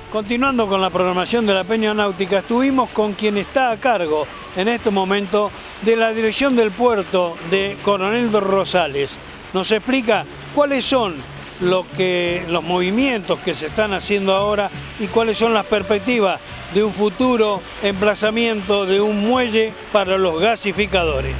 Continuando con la programación de la Peña Náutica, estuvimos con quien está a cargo en este momento de la dirección del puerto de Coronel Rosales. Nos explica cuáles son los movimientos que se están haciendo ahora y cuáles son las perspectivas de un futuro emplazamiento de un muelle para los gasificadores.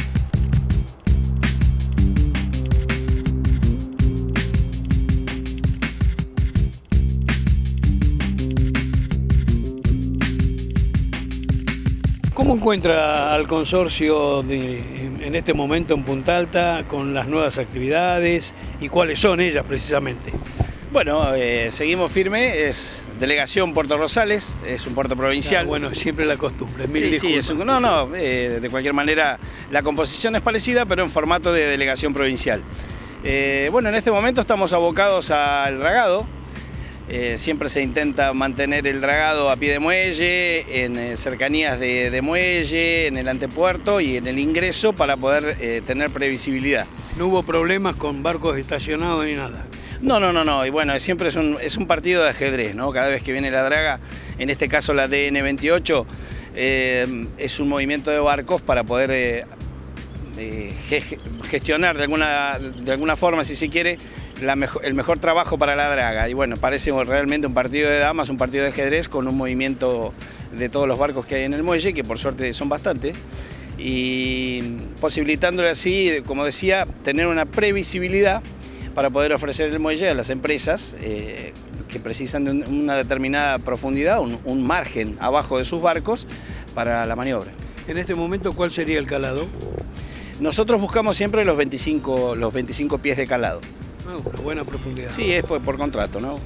¿Cómo encuentra al consorcio en este momento en Punta Alta con las nuevas actividades y cuáles son ellas precisamente? Bueno, seguimos firme, es delegación Puerto Rosales, es un puerto provincial. Ah, bueno, siempre la costumbre, mil disculpas. Sí, de cualquier manera la composición es parecida, pero en formato de delegación provincial. Bueno, en este momento estamos abocados al dragado. Siempre se intenta mantener el dragado a pie de muelle, en cercanías de muelle, en el antepuerto y en el ingreso para poder tener previsibilidad. ¿No hubo problemas con barcos estacionados ni nada? No, y bueno, siempre es un partido de ajedrez, ¿no? Cada vez que viene la draga, en este caso la DN28, es un movimiento de barcos para poder gestionar de alguna forma, si se quiere, el mejor trabajo para la draga. Y bueno, parece realmente un partido de damas, un partido de ajedrez con un movimiento de todos los barcos que hay en el muelle, que por suerte son bastantes, y posibilitándole así, como decía, tener una previsibilidad para poder ofrecer el muelle a las empresas que precisan de una determinada profundidad, un margen abajo de sus barcos para la maniobra. En este momento, ¿cuál sería el calado? Nosotros buscamos siempre los 25 pies de calado. Una buena profundidad. Sí, es por contrato, ¿no?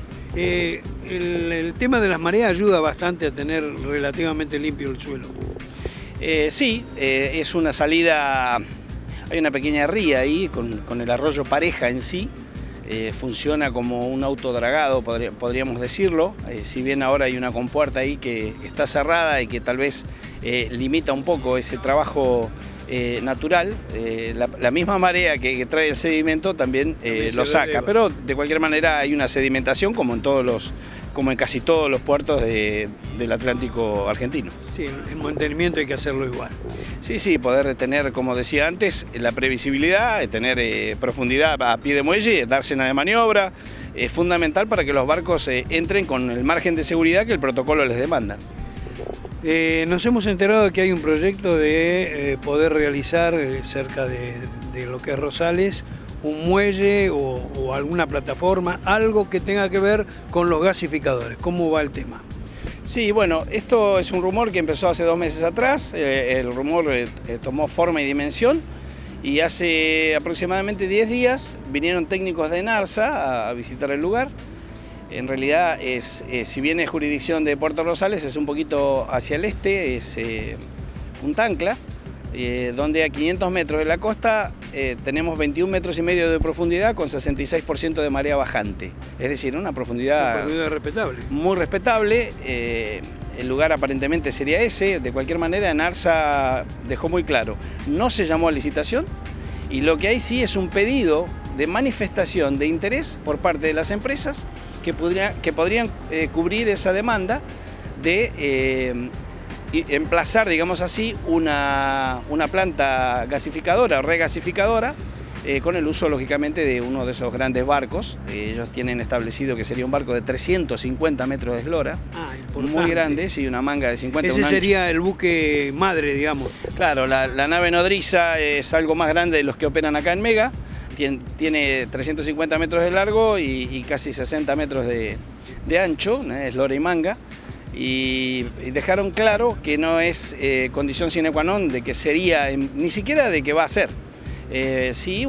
El tema de las mareas ayuda bastante a tener relativamente limpio el suelo. Sí, es una salida, hay una pequeña ría ahí con el arroyo Pareja en sí. Funciona como un autodragado, podríamos decirlo, si bien ahora hay una compuerta ahí que está cerrada y que tal vez limita un poco ese trabajo natural. La misma marea que trae el sedimento también lo saca, pero de cualquier manera hay una sedimentación como en casi todos los puertos del Atlántico argentino. Sí, el mantenimiento hay que hacerlo igual. Sí, poder tener, como decía antes, la previsibilidad, tener profundidad a pie de muelle, dársena de maniobra, es fundamental para que los barcos entren con el margen de seguridad que el protocolo les demanda. Nos hemos enterado de que hay un proyecto de poder realizar cerca de lo que es Rosales un muelle o alguna plataforma, algo que tenga que ver con los gasificadores. ¿Cómo va el tema? Sí, bueno, esto es un rumor que empezó hace 2 meses atrás. El rumor tomó forma y dimensión y hace aproximadamente 10 días vinieron técnicos de ENARSA a visitar el lugar. En realidad, si bien es jurisdicción de Puerto Rosales, es un poquito hacia el este, es Punta Ancla, donde a 500 metros de la costa tenemos 21 metros y medio de profundidad con 66% de marea bajante. Es decir, una profundidad respetable. Muy respetable. El lugar aparentemente sería ese. De cualquier manera, ENARSA dejó muy claro, no se llamó a licitación y lo que hay sí es un pedido de manifestación de interés por parte de las empresas que podrían cubrir esa demanda de emplazar, digamos así, una planta gasificadora o regasificadora con el uso, lógicamente, de uno de esos grandes barcos. Ellos tienen establecido que sería un barco de 350 metros de eslora, muy grande, sí, una manga de 50 metros. Ese sería el buque madre, digamos. Claro, la nave nodriza es algo más grande de los que operan acá en Mega. Tiene 350 metros de largo y casi 60 metros de ancho, eslora y manga. Y dejaron claro que no es condición sine qua non de que sería, ni siquiera de que va a ser. Sí,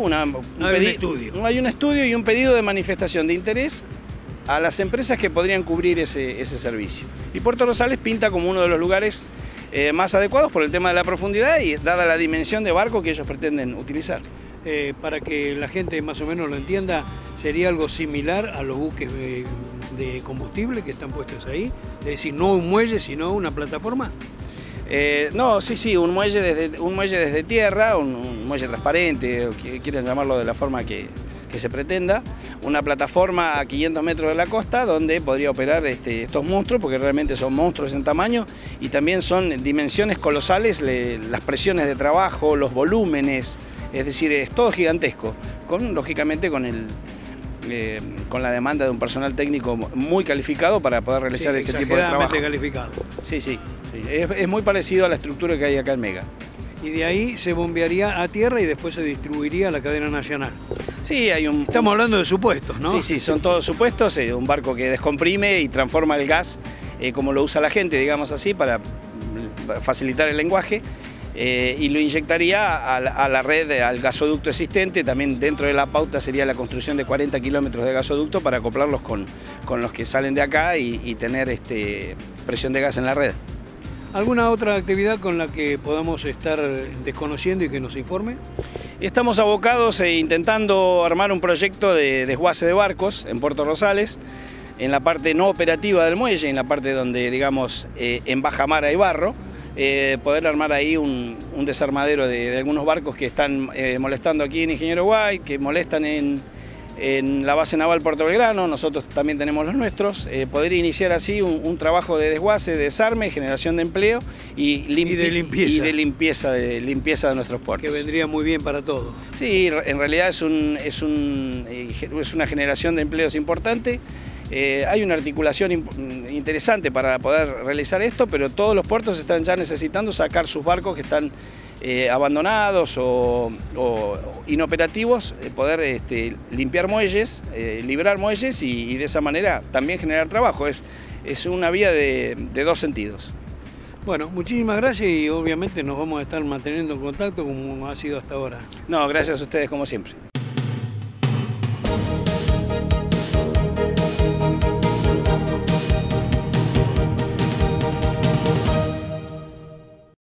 hay un estudio y un pedido de manifestación de interés a las empresas que podrían cubrir ese servicio. Y Puerto Rosales pinta como uno de los lugares más adecuados por el tema de la profundidad y dada la dimensión de barco que ellos pretenden utilizar. Para que la gente más o menos lo entienda, sería algo similar a los buques de combustible que están puestos ahí, es decir, no un muelle, sino una plataforma. No, sí, un muelle desde tierra, un muelle transparente, o quieran llamarlo de la forma que que se pretenda, una plataforma a 500 metros de la costa donde podría operar estos monstruos, porque realmente son monstruos en tamaño y también son dimensiones colosales, las presiones de trabajo, los volúmenes, es decir, es todo gigantesco, lógicamente con la demanda de un personal técnico muy calificado para poder realizar este tipo de trabajo. Calificado. Sí. Es muy parecido a la estructura que hay acá en Mega. Y de ahí se bombearía a tierra y después se distribuiría a la cadena nacional. Sí, Estamos hablando de supuestos, ¿no? Sí, son todos supuestos, un barco que descomprime y transforma el gas como lo usa la gente, digamos así, para facilitar el lenguaje, y lo inyectaría a la red, al gasoducto existente. También dentro de la pauta sería la construcción de 40 kilómetros de gasoducto para acoplarlos con los que salen de acá y tener presión de gas en la red. ¿Alguna otra actividad con la que podamos estar desconociendo y que nos informe? Estamos abocados intentando armar un proyecto de desguace de barcos en Puerto Rosales, en la parte no operativa del muelle, en la parte donde, digamos, en bajamar hay barro, poder armar ahí un desarmadero de algunos barcos que están molestando aquí en Ingeniero White, que molestan en la base naval Puerto Belgrano. Nosotros también tenemos los nuestros, poder iniciar así un trabajo de desguace, de desarme, generación de empleo y de limpieza de nuestros puertos. Que vendría muy bien para todos. Sí, en realidad es una generación de empleos importante. Hay una articulación interesante para poder realizar esto, pero todos los puertos están ya necesitando sacar sus barcos que están abandonados o inoperativos, poder limpiar muelles, liberar muelles y de esa manera también generar trabajo. Es una vía de dos sentidos. Bueno, muchísimas gracias y obviamente nos vamos a estar manteniendo en contacto como ha sido hasta ahora. No, gracias a ustedes como siempre.